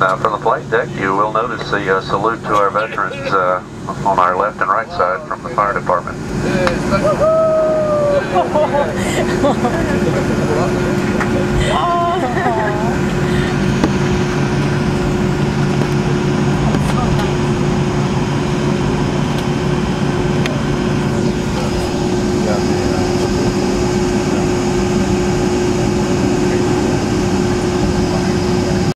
from the flight deck, you will notice the salute to our veterans on our left and right side from the fire department.